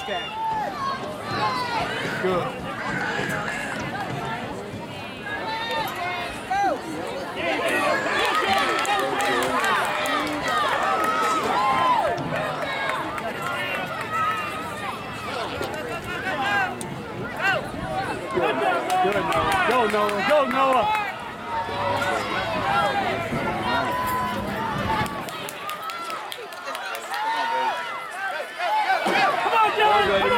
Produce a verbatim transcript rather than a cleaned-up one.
Okay. Good. Good, Noah. Go, Noah. Go, Noah. Come on, Dylan. Come on.